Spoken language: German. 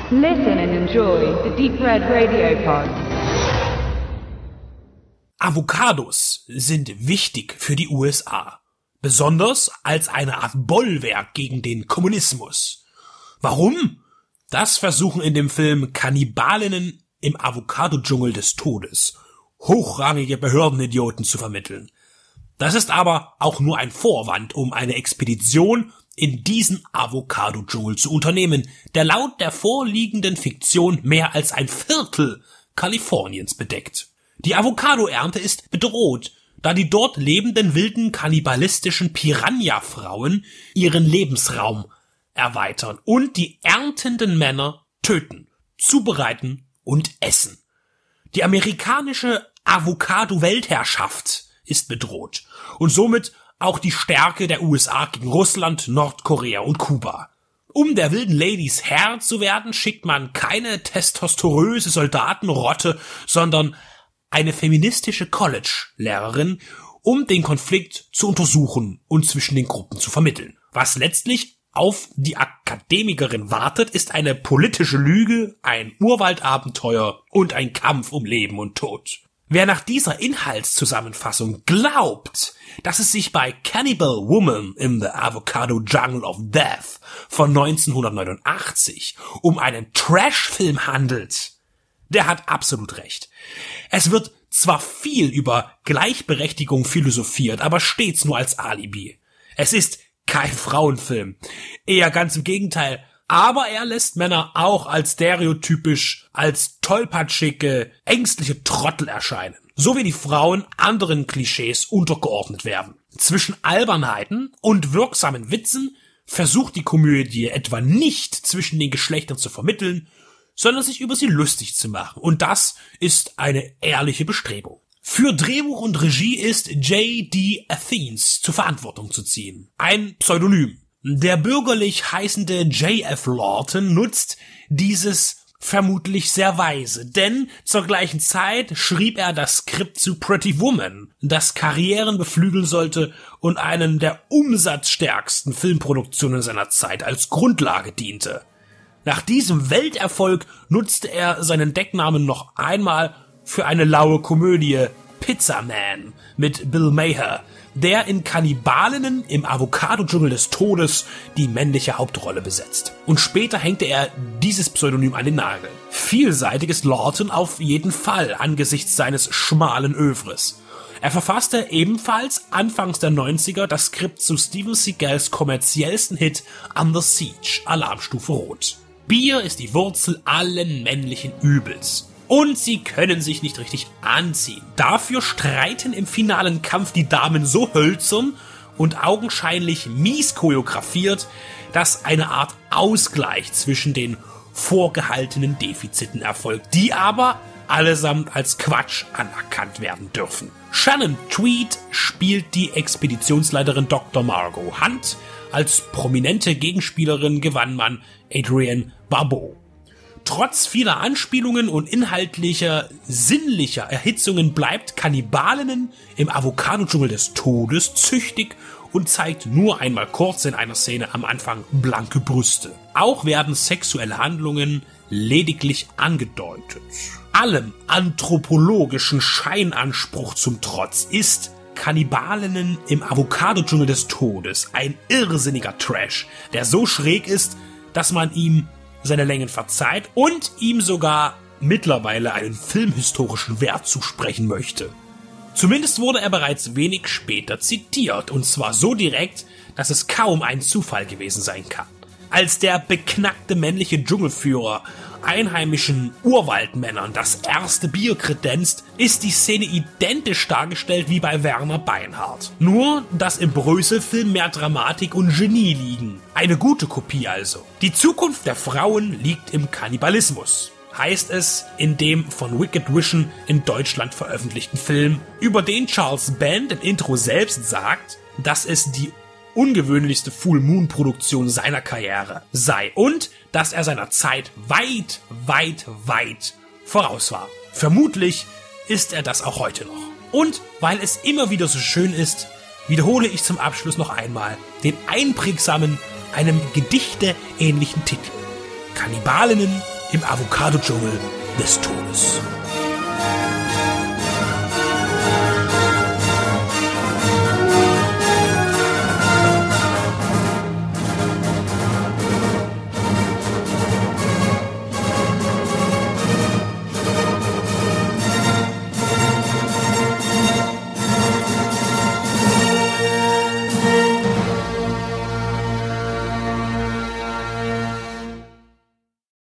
Listen and enjoy the Deep Red Radio Pod. Avocados sind wichtig für die USA, besonders als eine Art Bollwerk gegen den Kommunismus. Warum? Das versuchen in dem Film Kannibalinnen im Avocado-Dschungel des Todes hochrangige Behördenidioten zu vermitteln. Das ist aber auch nur ein Vorwand, um eine Expedition in diesen Avocado-Dschungel zu unternehmen, der laut der vorliegenden Fiktion mehr als ein Viertel Kaliforniens bedeckt. Die Avocado-Ernte ist bedroht, da die dort lebenden wilden kannibalistischen Piranha-Frauen ihren Lebensraum erweitern und die erntenden Männer töten, zubereiten und essen. Die amerikanische Avocado-Weltherrschaft ist bedroht und somit auch die Stärke der USA gegen Russland, Nordkorea und Kuba. Um der wilden Ladies Herr zu werden, schickt man keine testosteröse Soldatenrotte, sondern eine feministische College-Lehrerin, um den Konflikt zu untersuchen und zwischen den Gruppen zu vermitteln. Was letztlich auf die Akademikerin wartet, ist eine politische Lüge, ein Urwaldabenteuer und ein Kampf um Leben und Tod. Wer nach dieser Inhaltszusammenfassung glaubt, dass es sich bei Cannibal Woman in the Avocado Jungle of Death von 1989 um einen Trash-Film handelt, der hat absolut recht. Es wird zwar viel über Gleichberechtigung philosophiert, aber stets nur als Alibi. Es ist kein Frauenfilm, eher ganz im Gegenteil. Aber er lässt Männer auch als stereotypisch, als tollpatschige, ängstliche Trottel erscheinen. So wie die Frauen anderen Klischees untergeordnet werden. Zwischen Albernheiten und wirksamen Witzen versucht die Komödie etwa nicht zwischen den Geschlechtern zu vermitteln, sondern sich über sie lustig zu machen. Und das ist eine ehrliche Bestrebung. Für Drehbuch und Regie ist J.D. Athens zur Verantwortung zu ziehen. Ein Pseudonym. Der bürgerlich heißende J.F. Lawton nutzt dieses vermutlich sehr weise, denn zur gleichen Zeit schrieb er das Skript zu Pretty Woman, das Karrieren beflügeln sollte und einen der umsatzstärksten Filmproduktionen seiner Zeit als Grundlage diente. Nach diesem Welterfolg nutzte er seinen Decknamen noch einmal für eine laue Komödie Pizza Man mit Bill Maher, der in Kannibalinnen im Avocado-Dschungel des Todes die männliche Hauptrolle besetzt. Und später hängte er dieses Pseudonym an den Nagel. Vielseitig ist Lawton auf jeden Fall angesichts seines schmalen Övres. Er verfasste ebenfalls anfangs der 90er das Skript zu Steven Seagals kommerziellsten Hit Under Siege, Alarmstufe Rot. Bier ist die Wurzel allen männlichen Übels. Und sie können sich nicht richtig anziehen. Dafür streiten im finalen Kampf die Damen so hölzern und augenscheinlich mies choreografiert, dass eine Art Ausgleich zwischen den vorgehaltenen Defiziten erfolgt, die aber allesamt als Quatsch anerkannt werden dürfen. Shannon Tweed spielt die Expeditionsleiterin Dr. Margot Hunt. Als prominente Gegenspielerin gewann man Adrienne Barbeau. Trotz vieler Anspielungen und inhaltlicher, sinnlicher Erhitzungen bleibt Kannibalinnen im Avocado-Dschungel des Todes züchtig und zeigt nur einmal kurz in einer Szene am Anfang blanke Brüste. Auch werden sexuelle Handlungen lediglich angedeutet. Allem anthropologischen Scheinanspruch zum Trotz ist Kannibalinnen im Avocado-Dschungel des Todes ein irrsinniger Trash, der so schräg ist, dass man ihm seine Längen verzeiht und ihm sogar mittlerweile einen filmhistorischen Wert zusprechen möchte. Zumindest wurde er bereits wenig später zitiert, und zwar so direkt, dass es kaum ein Zufall gewesen sein kann. Als der beknackte männliche Dschungelführer einheimischen Urwaldmännern das erste Bier kredenzt, ist die Szene identisch dargestellt wie bei Werner Beinhardt. Nur, dass im Brösel-Film mehr Dramatik und Genie liegen. Eine gute Kopie also. Die Zukunft der Frauen liegt im Kannibalismus, heißt es in dem von Wicked Vision in Deutschland veröffentlichten Film, über den Charles Band im Intro selbst sagt, dass es die ungewöhnlichste Full-Moon-Produktion seiner Karriere sei und dass er seiner Zeit weit, weit, weit voraus war. Vermutlich ist er das auch heute noch. Und weil es immer wieder so schön ist, wiederhole ich zum Abschluss noch einmal den einprägsamen, einem Gedichte ähnlichen Titel: Kannibalinnen im Avocado-Dschungel des Todes.